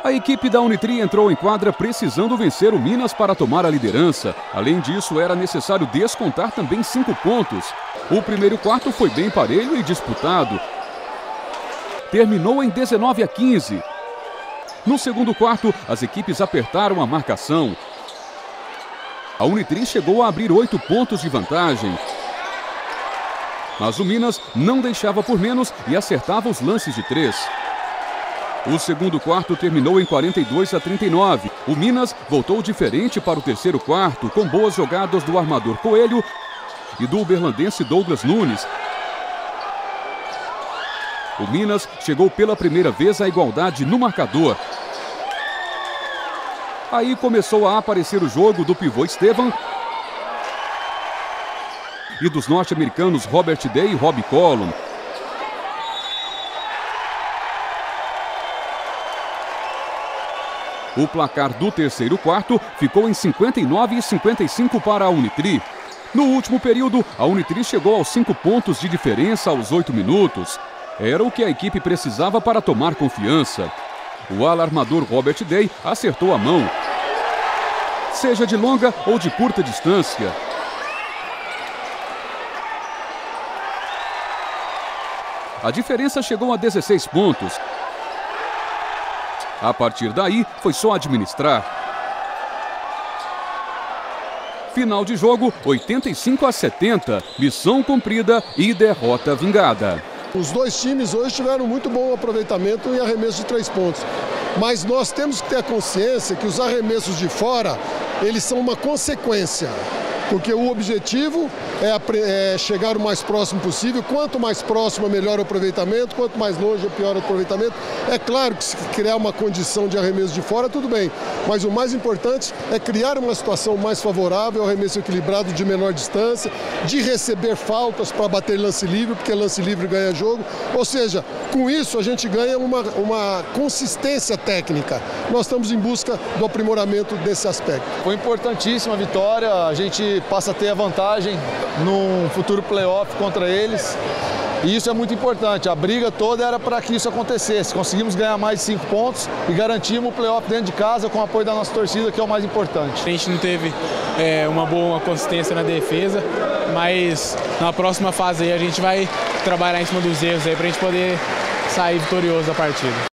A equipe da Unitri entrou em quadra precisando vencer o Minas para tomar a liderança. Além disso, era necessário descontar também 5 pontos. O primeiro quarto foi bem parelho e disputado. Terminou em 19-15. No segundo quarto, as equipes apertaram a marcação. A Unitri chegou a abrir 8 pontos de vantagem. Mas o Minas não deixava por menos e acertava os lances de 3. O segundo quarto terminou em 42-39. O Minas voltou diferente para o terceiro quarto, com boas jogadas do armador Coelho e do uberlandense Douglas Nunes. O Minas chegou pela primeira vez à igualdade no marcador. Aí começou a aparecer o jogo do pivô Estevan e dos norte-americanos Robert Day e Robbie Collum. O placar do terceiro quarto ficou em 59-55 para a Unitri. No último período, a Unitri chegou aos 5 pontos de diferença aos 8 minutos. Era o que a equipe precisava para tomar confiança. O alarmador Robert Day acertou a mão, seja de longa ou de curta distância. A diferença chegou a 16 pontos. A partir daí, foi só administrar. Final de jogo, 85-70. Missão cumprida e derrota vingada. Os dois times hoje tiveram muito bom aproveitamento e arremesso de 3 pontos. Mas nós temos que ter a consciência que os arremessos de fora, eles são uma consequência. Porque o objetivo é chegar o mais próximo possível. Quanto mais próximo, melhor o aproveitamento. Quanto mais longe, pior o aproveitamento. É claro que se criar uma condição de arremesso de fora, tudo bem. Mas o mais importante é criar uma situação mais favorável, arremesso equilibrado de menor distância, de receber faltas para bater lance livre, porque lance livre ganha jogo. Ou seja, com isso a gente ganha uma consistência técnica. Nós estamos em busca do aprimoramento desse aspecto. Foi importantíssima a vitória. A gente passa a ter a vantagem num futuro playoff contra eles. E isso é muito importante. A briga toda era para que isso acontecesse. Conseguimos ganhar mais de 5 pontos e garantimos o playoff dentro de casa com o apoio da nossa torcida, que é o mais importante. A gente não teve uma boa consistência na defesa, mas na próxima fase aí a gente vai trabalhar em cima dos erros aí para a gente poder sair vitorioso da partida.